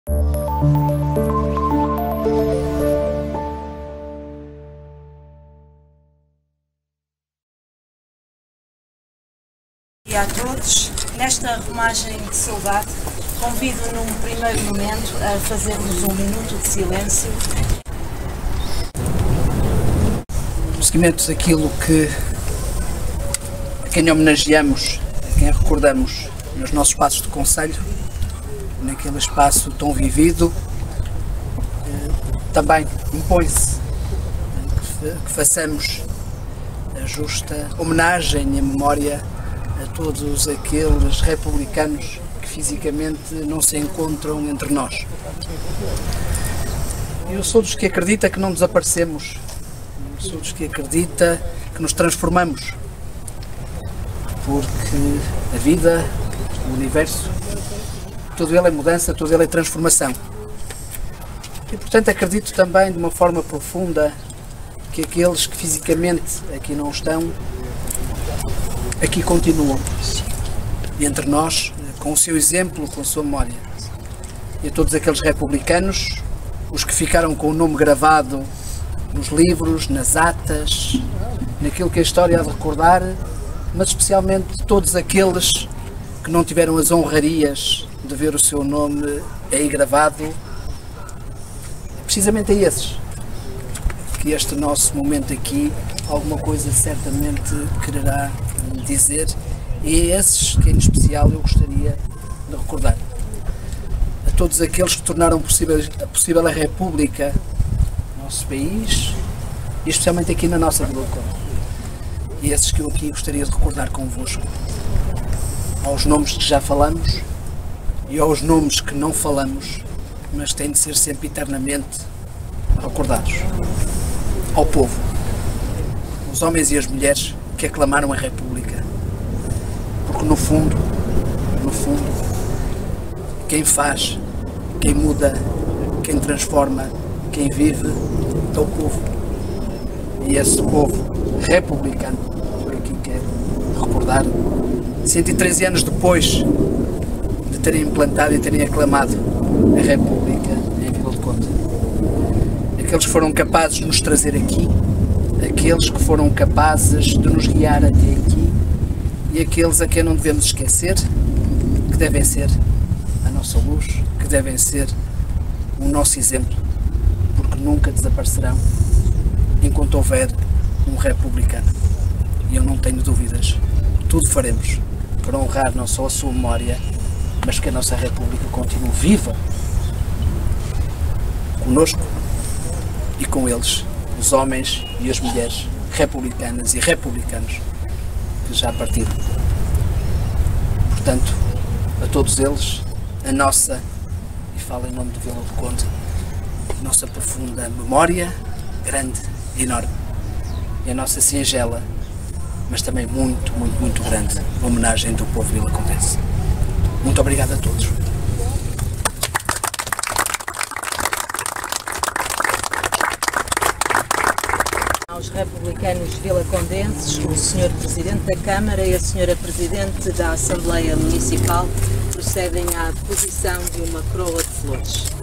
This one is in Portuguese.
E a todos, nesta romagem de saudade, convido num primeiro momento a fazermos um minuto de silêncio. No seguimento daquilo a quem homenageamos, a quem recordamos nos nossos espaços de conselho, naquele espaço tão vivido, também impõe-se que façamos a justa homenagem e a memória a todos aqueles republicanos que fisicamente não se encontram entre nós. Eu sou dos que acredita que não desaparecemos, eu sou dos que acredita que nos transformamos, porque a vida, o universo, todo ele é mudança, todo ele é transformação. E portanto acredito também de uma forma profunda que aqueles que fisicamente aqui não estão, aqui continuam, e entre nós, com o seu exemplo, com a sua memória. E a todos aqueles republicanos, os que ficaram com o nome gravado nos livros, nas atas, naquilo que a história há de recordar, mas especialmente todos aqueles que não tiveram as honrarias de ver o seu nome aí gravado, precisamente a esses que este nosso momento aqui alguma coisa certamente quererá dizer, e a esses que em especial eu gostaria de recordar. A todos aqueles que tornaram possível a República no nosso país, e especialmente aqui na nossa Vila do Conde. E esses que eu aqui gostaria de recordar convosco. Aos nomes que já falamos e aos nomes que não falamos, mas têm de ser sempre eternamente recordados. Ao povo, os homens e as mulheres que aclamaram a República. Porque no fundo, quem faz, quem muda, quem transforma, quem vive é o povo. E esse povo republicano, eu aqui quero recordar, 113 anos depois de terem implantado e terem aclamado a República em Vila do Conde. Aqueles que foram capazes de nos trazer aqui, aqueles que foram capazes de nos guiar até aqui, e aqueles a quem não devemos esquecer, que devem ser a nossa luz, que devem ser o nosso exemplo, porque nunca desaparecerão enquanto houver um republicano. E eu não tenho dúvidas, tudo faremos para honrar não só a sua memória, mas que a nossa República continue viva, conosco e com eles, os homens e as mulheres republicanas e republicanos que já partiram. Portanto, a todos eles, a nossa, e falo em nome de Vila do Conde, a nossa profunda memória, grande e enorme, e a nossa singela, mas também muito, muito, muito grande homenagem do povo vilacondense. Muito obrigado a todos. Aos republicanos vilacondenses, o Sr. Presidente da Câmara e a Sra. Presidente da Assembleia Municipal procedem à deposição de uma coroa de flores.